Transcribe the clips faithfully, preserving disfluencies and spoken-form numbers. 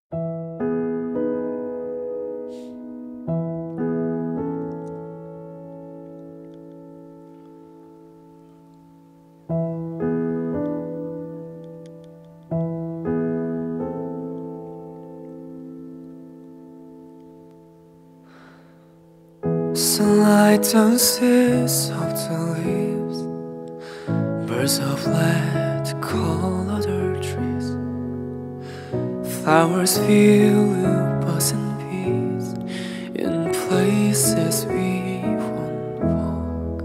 Sunlight dances off the leaves, birds of lead call other trees, flowers feel buzz and peace in places we won't walk.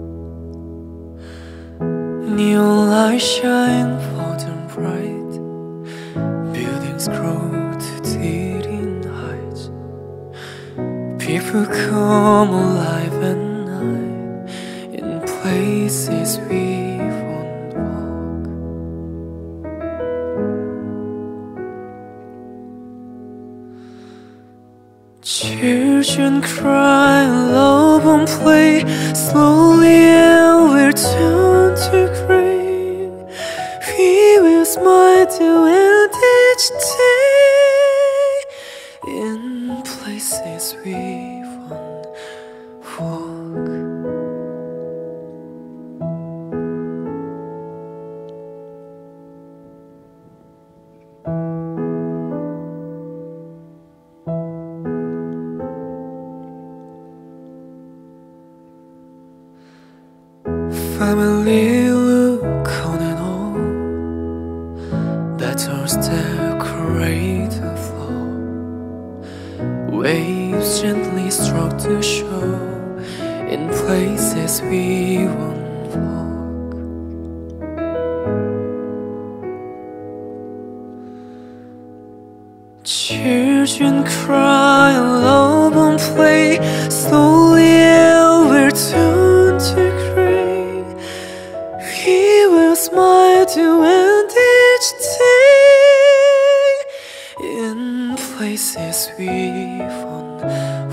Neon lights shine bold and bright, buildings grow to leading heights. People come alive at night in places we won't walk. Children cry, love and play, slowly and we'll turn to gray. We will smile to end each day in places we won't walk. Family look on and on, battles decorate the floor. Waves gently struck the shore in places we won't walk. Children cry, love and play, slowly and we'll turn to gray. We will smile to end each day in places we won't